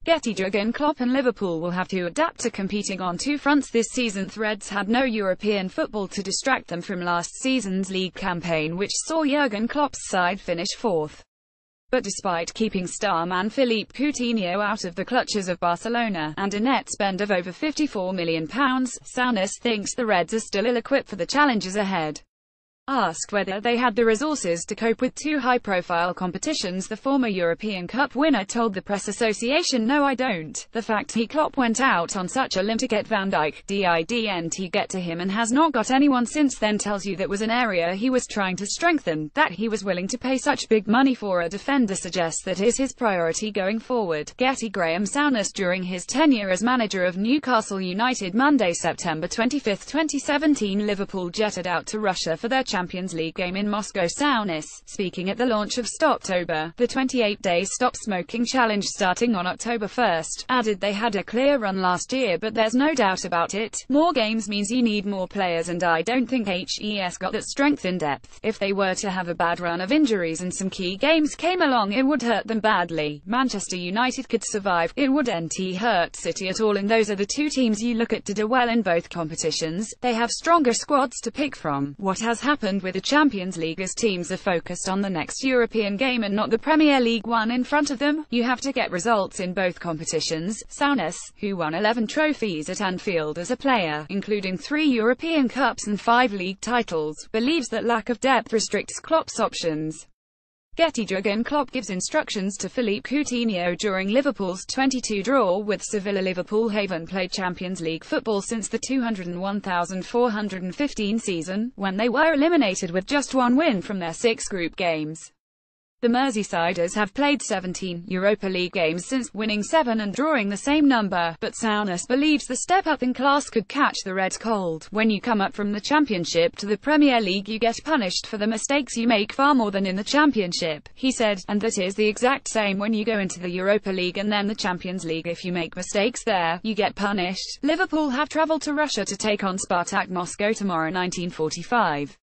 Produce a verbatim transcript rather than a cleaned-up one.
GETTYJurgen Klopp and Liverpool will have to adapt to competing on two fronts this season. The Reds had no European football to distract them from last season's league campaign, which saw Jurgen Klopp's side finish fourth. But despite keeping star man Philippe Coutinho out of the clutches of Barcelona, and a net spend of over fifty-four million pounds, souness thinks the Reds are still ill-equipped for the challenges ahead. Asked whether they had the resources to cope with two high-profile competitions, the former European Cup winner told the press association, "No, I don't. The fact he Klopp went out on such a limb to get Van Dijk, didn't get to him and has not got anyone since then tells you that was an area he was trying to strengthen. That he was willing to pay such big money for a defender suggests that is his priority going forward." Getty. Graham Souness. During his tenure as manager of Newcastle United Monday, September twenty-fifth, twenty seventeen, Liverpool jetted out to Russia for their Champions League game in Moscow. Souness, speaking at the launch of Stoptober, the twenty-eight day Stop Smoking Challenge starting on October first, added they had a clear run last year, but there's no doubt about it. More games means you need more players, and I don't think he's got that strength in depth. If they were to have a bad run of injuries and some key games came along, it would hurt them badly. Manchester United could survive, it wouldn't hurt City at all, and those are the two teams you look at to do well in both competitions. They have stronger squads to pick from. What has happened with the Champions League is teams are focused on the next European game and not the Premier League one in front of them. You have to get results in both competitions. Souness, who won eleven trophies at Anfield as a player, including three European Cups and five league titles, believes that lack of depth restricts Klopp's options. GETTYJurgen Klopp gives instructions to Philippe Coutinho during Liverpool's twenty-two draw with Sevilla. Liverpool haven't played Champions League football since the two hundred one thousand four hundred fifteen season, when they were eliminated with just one win from their six group games. The Merseysiders have played seventeen Europa League games since, winning seven and drawing the same number, but Souness believes the step up in class could catch the Reds cold. When you come up from the Championship to the Premier League, you get punished for the mistakes you make far more than in the Championship, he said, and that is the exact same when you go into the Europa League and then the Champions League. If you make mistakes there, you get punished. Liverpool have travelled to Russia to take on Spartak Moscow tomorrow, nineteen forty-five.